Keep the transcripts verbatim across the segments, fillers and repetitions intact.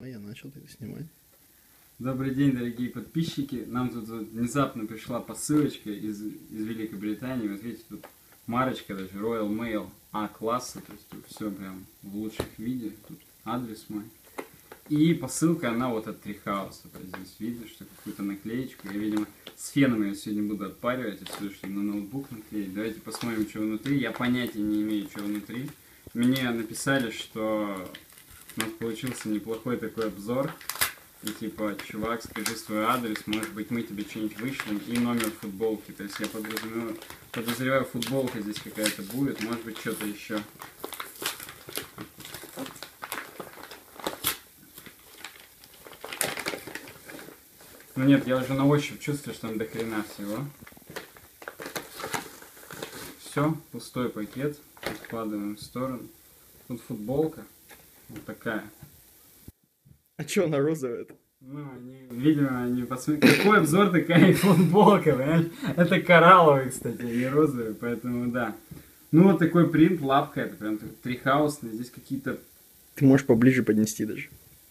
А я начал это снимать. Добрый день, дорогие подписчики. Нам тут вот внезапно пришла посылочка из, из Великобритании. Вот видите, тут марочка даже, Royal Mail А-класса. То есть тут все прям в лучших виде. Тут адрес мой. И посылка, она вот от Трихауса. То есть здесь видно, что какую-то наклеечку. Я, видимо, с феном ее сегодня буду отпаривать, отсюда, чтобы на ноутбук наклеить. Давайте посмотрим, что внутри. Я понятия не имею, что внутри. Мне написали, что у нас получился неплохой такой обзор. И типа, чувак, скажи свой адрес, может быть мы тебе что-нибудь вышлем, и номер футболки. То есть я подразумеваю, подозреваю, футболка здесь какая-то будет, может быть что-то еще. Ну нет, я уже на ощупь чувствую, что там до хрена всего. Все, пустой пакет, откладываем в сторону. Тут футболка, вот такая. А чё она розовая-то? Ну, они, видимо, они посмотрели. Какой обзор, такая и футболка, понимаешь? Это коралловый, кстати, а не розовый, поэтому да. Ну, вот такой принт, лапка, это прям трихаусный. Здесь какие-то... Ты можешь поближе поднести даже.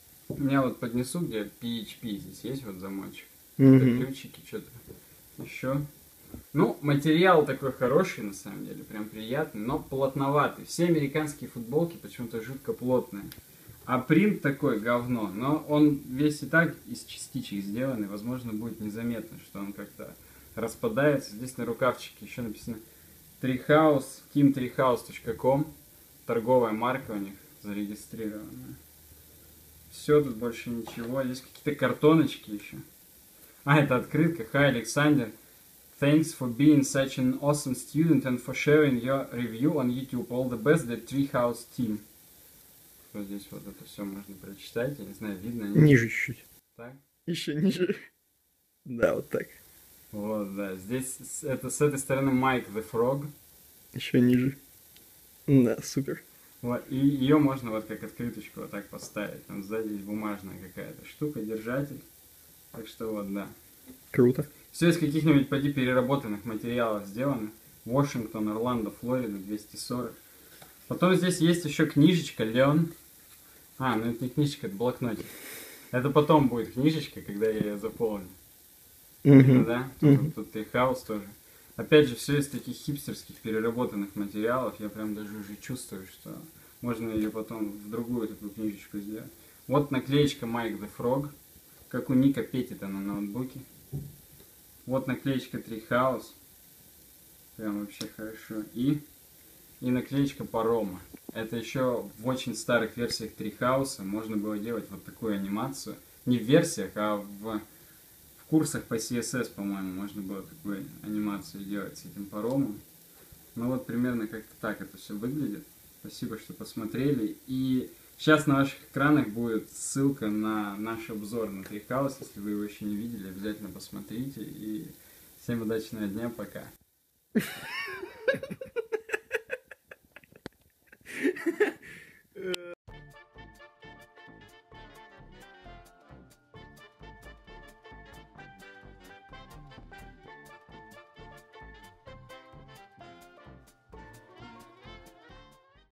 Я вот поднесу, где пи эйч пи, здесь есть вот замочек. Угу. Ключики, что-то еще. Ну, материал такой хороший, на самом деле, прям приятный, но плотноватый. Все американские футболки почему-то жутко плотные. А принт такой говно, но он весь и так из частичек сделан, и, возможно, будет незаметно, что он как-то распадается. Здесь на рукавчике еще написано Treehouse, team treehouse точка com, торговая марка у них зарегистрированная. Все, тут больше ничего. Здесь какие-то картоночки еще. А, это открытка. Hi, Александр. Thanks for being such an awesome student and for sharing your review on YouTube. All the best, the Treehouse team. Вот здесь вот это все можно прочитать. Я не знаю, видно? Нет? Ниже чуть-чуть. Так? Еще ниже. Да, вот так. Вот, да. Здесь это с этой стороны Mike the Frog. Еще ниже. Да, супер. Вот, и ее можно вот как открыточку вот так поставить. Там сзади есть бумажная какая-то штука, держатель. Так что вот, да. Круто. Все из каких-нибудь, поди, переработанных материалов сделано. Вашингтон, Орландо, Флорида, двести сорок. Потом здесь есть еще книжечка Леон. А, ну это не книжечка, это блокнотик. Это потом будет книжечка, когда я ее заполню. Угу. Видно, да? Тут, Угу. тут Трихаус тоже. Опять же, все из таких хипстерских переработанных материалов. Я прям даже уже чувствую, что можно ее потом в другую такую книжечку сделать. Вот наклеечка Mike the Frog. Как у Ника Петита на ноутбуке. Вот наклеечка Treehouse. Прям вообще хорошо. И, и наклеечка Парома. Это еще в очень старых версиях Трихауса можно было делать вот такую анимацию. Не в версиях, а в... В курсах по си эс эс, по-моему, можно было такую анимацию делать с этим паромом. Ну вот примерно как-то так это все выглядит. Спасибо, что посмотрели. И сейчас на ваших экранах будет ссылка на наш обзор на Treehouse. Если вы его еще не видели, обязательно посмотрите. И всем удачного дня, пока.